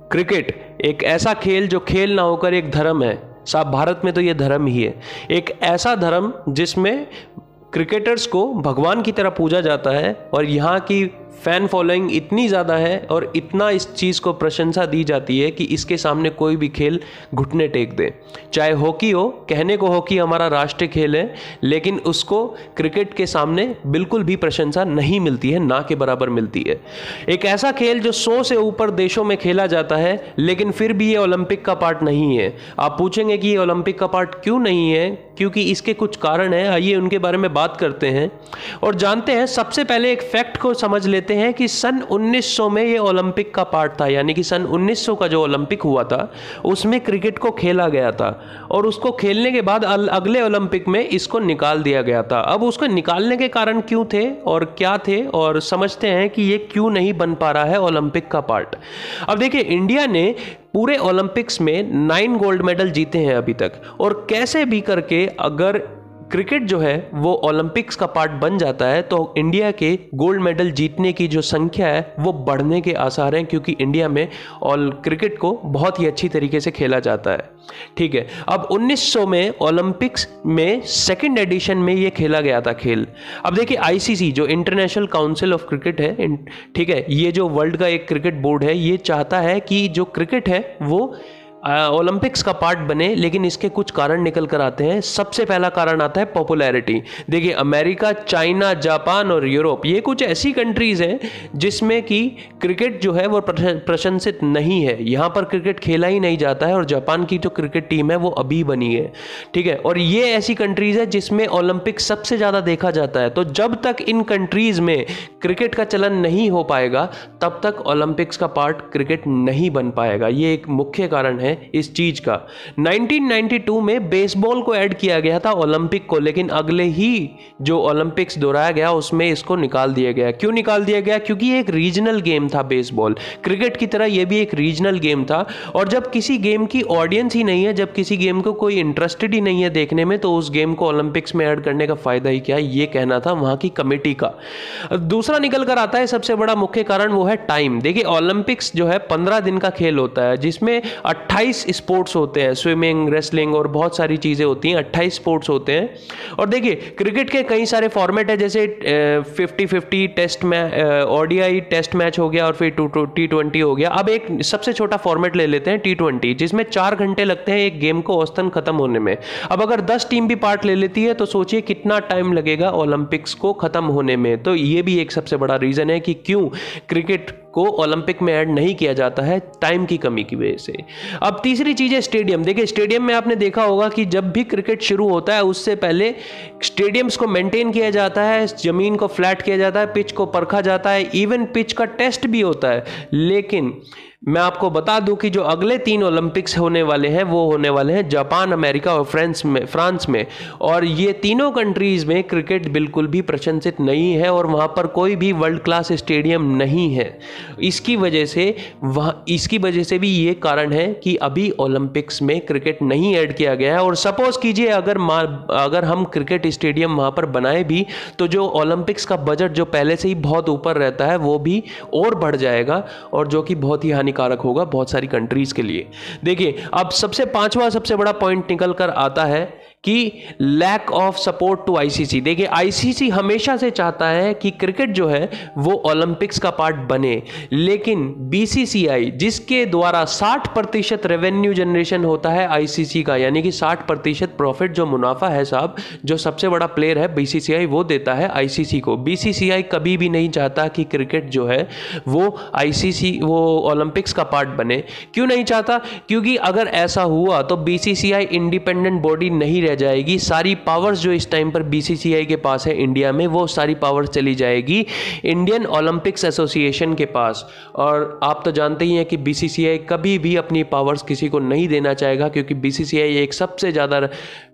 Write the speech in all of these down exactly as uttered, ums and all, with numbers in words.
Cricket एक ऐसा खेल जो खेल ना होकर एक धर्म है। साहब भारत में तो ये धर्म ही है, एक ऐसा धर्म जिसमें क्रिकेटर्स को भगवान की तरह पूजा जाता है और यहाँ की फ़ैन फॉलोइंग इतनी ज़्यादा है और इतना इस चीज़ को प्रशंसा दी जाती है कि इसके सामने कोई भी खेल घुटने टेक दे। चाहे हॉकी हो, कहने को हॉकी हमारा राष्ट्रीय खेल है, लेकिन उसको क्रिकेट के सामने बिल्कुल भी प्रशंसा नहीं मिलती है, ना के बराबर मिलती है। एक ऐसा खेल जो सौ से ऊपर देशों में खेला जाता है, लेकिन फिर भी ये ओलंपिक का पार्ट नहीं है। आप पूछेंगे कि ये ओलंपिक का पार्ट क्यों नहीं है? क्योंकि इसके कुछ कारण हैं। आइए उनके बारे में बात करते हैं और जानते हैं। सबसे पहले एक फैक्ट को समझ लेते हैं कि सन उन्नीस सौ में ये ओलंपिक का पार्ट था, यानी कि सन उन्नीस सौ का जो ओलंपिक हुआ था उसमें क्रिकेट को खेला गया था और उसको खेलने के बाद अगले ओलंपिक में इसको निकाल दिया गया था। अब उसको निकालने के कारण क्यों थे और क्या थे, और समझते हैं कि ये क्यों नहीं बन पा रहा है ओलंपिक का पार्ट। अब देखिए, इंडिया ने पूरे ओलंपिक्स में नाइन गोल्ड मेडल जीते हैं अभी तक, और कैसे भी करके अगर क्रिकेट जो है वो ओलंपिक्स का पार्ट बन जाता है तो इंडिया के गोल्ड मेडल जीतने की जो संख्या है वो बढ़ने के आसार हैं, क्योंकि इंडिया में और क्रिकेट को बहुत ही अच्छी तरीके से खेला जाता है। ठीक है, अब उन्नीस सौ में ओलंपिक्स में सेकंड एडिशन में ये खेला गया था खेल। अब देखिए, आईसीसी जो इंटरनेशनल काउंसिल ऑफ क्रिकेट है, ठीक है, ये जो वर्ल्ड का एक क्रिकेट बोर्ड है, ये चाहता है कि जो क्रिकेट है वो ओलंपिक्स का पार्ट बने, लेकिन इसके कुछ कारण निकल कर आते हैं। सबसे पहला कारण आता है पॉपुलैरिटी। देखिए, अमेरिका, चाइना, जापान और यूरोप, ये कुछ ऐसी कंट्रीज हैं जिसमें कि क्रिकेट जो है वो प्रशंसित नहीं है, यहाँ पर क्रिकेट खेला ही नहीं जाता है, और जापान की जो क्रिकेट टीम है वो अभी बनी है। ठीक है, और ये ऐसी कंट्रीज है जिसमें ओलंपिक सबसे ज़्यादा देखा जाता है। तो जब तक इन कंट्रीज में क्रिकेट का चलन नहीं हो पाएगा तब तक ओलंपिक्स का पार्ट क्रिकेट नहीं बन पाएगा। ये एक मुख्य कारण है इस चीज का। नाइनटीन नाइंटी टू में बेसबॉल को ऐड किया गया था ओलंपिक को, लेकिन अगले ही जो ओलंपिक्स दोहराया गया उसमें इसको निकाल दिया गया। क्यों निकाल दिया गया? क्योंकि ये एक रीजनल गेम था बेसबॉल, क्रिकेट की तरह ये भी एक रीजनल गेम था, और जब किसी गेम की ऑडियंस ही नहीं है, जब किसी गेम को कोई इंटरेस्टेड ही नहीं है देखने में, तो उस गेम को ओलंपिक्स में ऐड करने का फायदा ही क्या है, ये कहना था वहां की कमेटी का। दूसरा निकल कर आता है सबसे बड़ा मुख्य कारण, वो है टाइम। देखिए, ओलंपिक्स जो है पंद्रह दिन का खेल होता है, जिसमें अट्ठाईस स्पोर्ट्स होते हैं, स्विमिंग, रेसलिंग और बहुत सारी चीजें होती हैं। अट्ठाईस स्पोर्ट्स होते हैं। और देखिए, क्रिकेट के कई सारे फॉर्मेट है, जैसे फिफ्टी फिफ्टी टेस्ट में, ओडीआई टेस्ट मैच हो गया, और फिर टी ट्वेंटी हो गया। अब एक सबसे छोटा फॉर्मेट ले लेते हैं, टी ट्वेंटी, जिसमें चार घंटे लगते हैं एक गेम को औसतन खत्म होने में। अब अगर दस टीम भी पार्ट ले लेती है तो सोचिए कितना टाइम लगेगा ओलंपिक्स को खत्म होने में। तो ये भी एक सबसे बड़ा रीजन है कि क्यों क्रिकेट को ओलंपिक में ऐड नहीं किया जाता है, टाइम की कमी की वजह से। अब तीसरी चीज है स्टेडियम। देखिए, स्टेडियम में आपने देखा होगा कि जब भी क्रिकेट शुरू होता है उससे पहले स्टेडियम्स को मेंटेन किया जाता है, जमीन को फ्लैट किया जाता है, पिच को परखा जाता है, इवन पिच का टेस्ट भी होता है। लेकिन मैं आपको बता दूं कि जो अगले तीन ओलंपिक्स होने वाले हैं वो होने वाले हैं जापान, अमेरिका और फ्रांस में फ्रांस में और ये तीनों कंट्रीज में क्रिकेट बिल्कुल भी प्रशंसित नहीं है और वहाँ पर कोई भी वर्ल्ड क्लास स्टेडियम नहीं है। इसकी वजह से वहाँ इसकी वजह से भी ये कारण है कि अभी ओलंपिक्स में क्रिकेट नहीं ऐड किया गया है। और सपोज कीजिए अगर अगर हम क्रिकेट स्टेडियम वहाँ पर बनाए भी तो जो ओलंपिक्स का बजट जो पहले से ही बहुत ऊपर रहता है वो भी और बढ़ जाएगा और जो कि बहुत ही कारक होगा बहुत सारी कंट्रीज के लिए। देखिए, अब सबसे पांचवा सबसे बड़ा पॉइंट निकल कर आता है कि lack of support to ICC. देखिए, आईसीसी हमेशा से चाहता है कि क्रिकेट जो है वो ओलंपिक्स का पार्ट बने, लेकिन बीसीसीआई जिसके द्वारा साठ प्रतिशत रेवेन्यू जनरेशन होता है आईसीसी का, यानी कि साठ प्रतिशत प्रॉफिट जो मुनाफा है साहब, जो सबसे बड़ा प्लेयर है बीसीसीआई, वो देता है आईसीसी को। बीसीसीआई कभी भी नहीं चाहता कि क्रिकेट जो है वो आईसीसी वो ओलंपिक्स का पार्ट बने। क्यों नहीं चाहता? क्योंकि अगर ऐसा हुआ तो बीसीसीआई इंडिपेंडेंट बॉडी नहीं रह जाएगी। सारी पावर्स जो इस टाइम पर बीसीसीआई के पास है इंडिया में, वो सारी पावर्स चली जाएगी इंडियन ओलंपिक्स एसोसिएशन के पास। और आप तो जानते ही हैं कि बीसीसीआई कभी भी अपनी पावर्स किसी को नहीं देना चाहेगा, क्योंकि बीसीसीआई एक सबसे ज़्यादा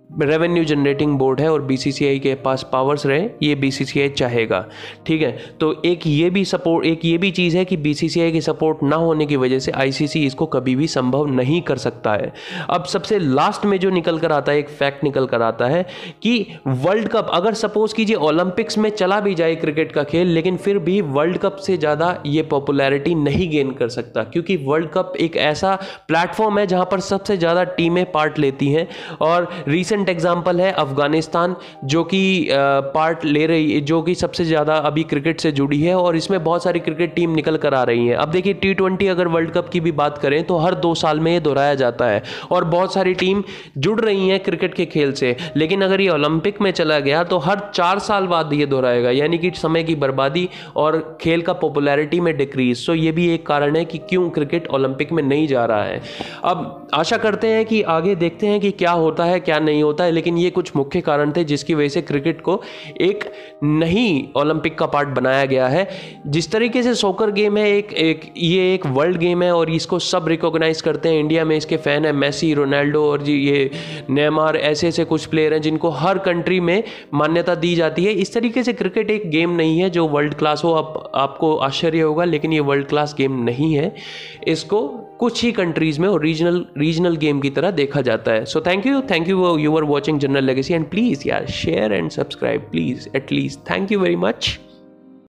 रेवेन्यू जनरेटिंग बोर्ड है और बीसीसीआई के पास पावर्स रहे, ये बीसीसीआई चाहेगा। ठीक है, तो एक ये भी सपोर्ट एक ये भी चीज़ है कि बीसीसीआई की सपोर्ट ना होने की वजह से आईसीसी इसको कभी भी संभव नहीं कर सकता है। अब सबसे लास्ट में जो निकल कर आता है, एक फैक्ट निकल कर आता है कि वर्ल्ड कप, अगर सपोज कीजिए ओलंपिक्स में चला भी जाए क्रिकेट का खेल, लेकिन फिर भी वर्ल्ड कप से ज़्यादा ये पॉपुलैरिटी नहीं गेन कर सकता, क्योंकि वर्ल्ड कप एक ऐसा प्लेटफॉर्म है जहाँ पर सबसे ज़्यादा टीमें पार्ट लेती हैं। और रिसेंट एग्जांपल है अफगानिस्तान, जो कि पार्ट ले रही है, जो कि सबसे ज़्यादा अभी क्रिकेट से जुड़ी है, और इसमें बहुत सारी क्रिकेट टीम निकल कर आ रही हैं। अब देखिए टी ट्वेंटी अगर वर्ल्ड कप की भी बात करें तो हर दो साल में ये दोहराया जाता है और बहुत सारी टीम जुड़ रही हैं क्रिकेट के खेल से। लेकिन अगर ये ओलंपिक में चला गया तो हर चार साल बाद ये दोहराएगा, यानी कि समय की बर्बादी और खेल का पॉपुलैरिटी में डिक्रीज। सो ये भी एक कारण है कि क्यों क्रिकेट ओलंपिक में नहीं जा रहा है। अब आशा करते हैं कि आगे देखते हैं कि क्या होता है क्या नहीं होता है, लेकिन ये कुछ मुख्य कारण थे जिसकी वजह से क्रिकेट को एक नहीं ओलंपिक का पार्ट बनाया गया है। जिस तरीके से सॉकर गेम है, एक एक ये एक वर्ल्ड गेम है और इसको सब रिकॉग्नाइज करते हैं। इंडिया में इसके फैन है मेसी, रोनाल्डो और जी ये नेमार, ऐसे ऐसे कुछ प्लेयर हैं जिनको हर कंट्री में मान्यता दी जाती है। इस तरीके से क्रिकेट एक गेम नहीं है जो वर्ल्ड क्लास हो। आप, आपको आश्चर्य होगा, लेकिन ये वर्ल्ड क्लास गेम नहीं है। इसको कुछ ही कंट्रीज में और रीजनल रीजनल गेम की तरह देखा जाता है। So thank you thank you you are watching general legacy, and please यार share and subscribe please at least. Thank you very much.